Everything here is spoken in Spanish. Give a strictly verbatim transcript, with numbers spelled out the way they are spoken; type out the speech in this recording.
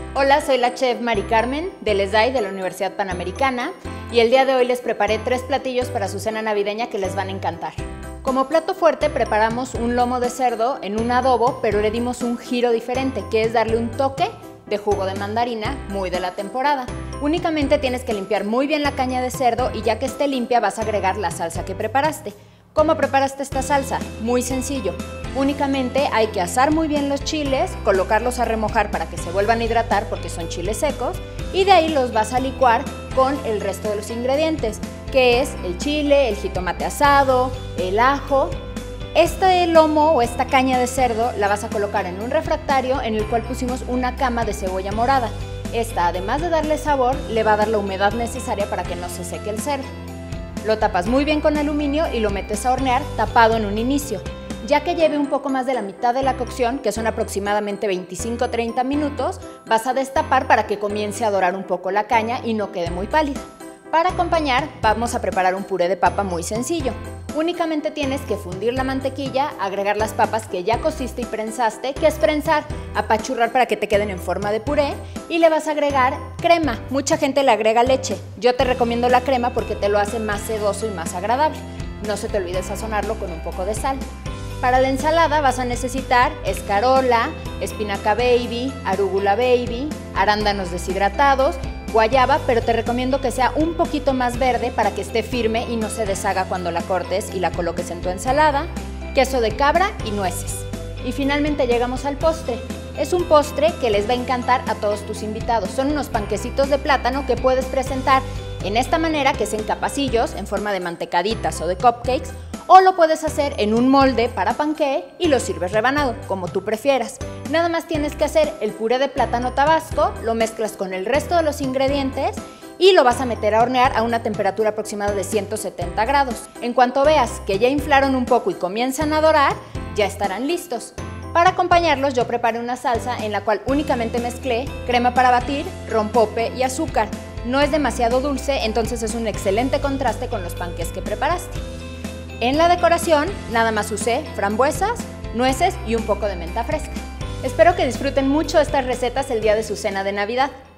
Hola, soy la chef Mari Carmen del E S D A I de la Universidad Panamericana y el día de hoy les preparé tres platillos para su cena navideña que les van a encantar. Como plato fuerte preparamos un lomo de cerdo en un adobo, pero le dimos un giro diferente, que es darle un toque de jugo de mandarina muy de la temporada. Únicamente tienes que limpiar muy bien la caña de cerdo y ya que esté limpia vas a agregar la salsa que preparaste. ¿Cómo preparaste esta salsa? Muy sencillo. Únicamente hay que asar muy bien los chiles, colocarlos a remojar para que se vuelvan a hidratar porque son chiles secos y de ahí los vas a licuar con el resto de los ingredientes, que es el chile, el jitomate asado, el ajo. Este lomo o esta caña de cerdo la vas a colocar en un refractario en el cual pusimos una cama de cebolla morada. Esta, además de darle sabor, le va a dar la humedad necesaria para que no se seque el cerdo. Lo tapas muy bien con aluminio y lo metes a hornear tapado en un inicio. Ya que lleve un poco más de la mitad de la cocción, que son aproximadamente veinticinco a treinta minutos, vas a destapar para que comience a dorar un poco la caña y no quede muy pálida. Para acompañar, vamos a preparar un puré de papa muy sencillo. Únicamente tienes que fundir la mantequilla, agregar las papas que ya cociste y prensaste, que es prensar, apachurrar para que te queden en forma de puré, y le vas a agregar crema. Mucha gente le agrega leche. Yo te recomiendo la crema porque te lo hace más sedoso y más agradable. No se te olvide sazonarlo con un poco de sal. Para la ensalada vas a necesitar escarola, espinaca baby, arúgula baby, arándanos deshidratados, guayaba, pero te recomiendo que sea un poquito más verde para que esté firme y no se deshaga cuando la cortes y la coloques en tu ensalada, queso de cabra y nueces. Y finalmente llegamos al postre. Es un postre que les va a encantar a todos tus invitados. Son unos panquecitos de plátano que puedes presentar en esta manera, que es en capacillos, en forma de mantecaditas o de cupcakes, o lo puedes hacer en un molde para panqué y lo sirves rebanado, como tú prefieras. Nada más tienes que hacer el puré de plátano tabasco, lo mezclas con el resto de los ingredientes y lo vas a meter a hornear a una temperatura aproximada de ciento setenta grados. En cuanto veas que ya inflaron un poco y comienzan a dorar, ya estarán listos. Para acompañarlos yo preparé una salsa en la cual únicamente mezclé crema para batir, rompope y azúcar. No es demasiado dulce, entonces es un excelente contraste con los panqués que preparaste. En la decoración nada más usé frambuesas, nueces y un poco de menta fresca. Espero que disfruten mucho estas recetas el día de su cena de Navidad.